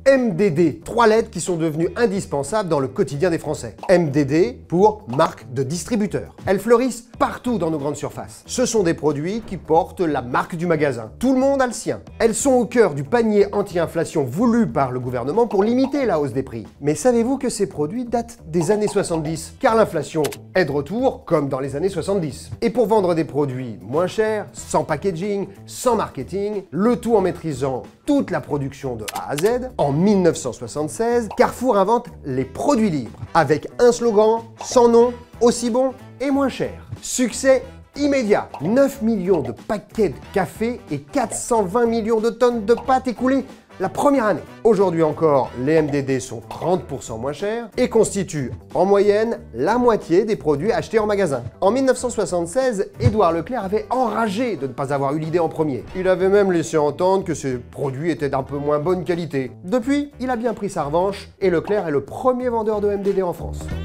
MDD, 3 lettres qui sont devenues indispensables dans le quotidien des Français. MDD pour marque de distributeur. Elles fleurissent partout dans nos grandes surfaces. Ce sont des produits qui portent la marque du magasin. Tout le monde a le sien. Elles sont au cœur du panier anti-inflation voulu par le gouvernement pour limiter la hausse des prix. Mais savez-vous que ces produits datent des années 70? Car l'inflation est de retour, comme dans les années 70. Et pour vendre des produits moins chers, sans packaging, sans marketing, le tout en maîtrisant toute la production de A à Z, en 1976, Carrefour invente les produits libres, avec un slogan sans nom, aussi bon et moins cher. Succès immédiat. 9 millions de paquets de café et 420 millions de tonnes de pâtes écoulées la première année. Aujourd'hui encore, les MDD sont 30% moins chers et constituent en moyenne la moitié des produits achetés en magasin. En 1976, Édouard Leclerc avait enragé de ne pas avoir eu l'idée en premier. Il avait même laissé entendre que ces produits étaient d'un peu moins bonne qualité. Depuis, il a bien pris sa revanche et Leclerc est le premier vendeur de MDD en France.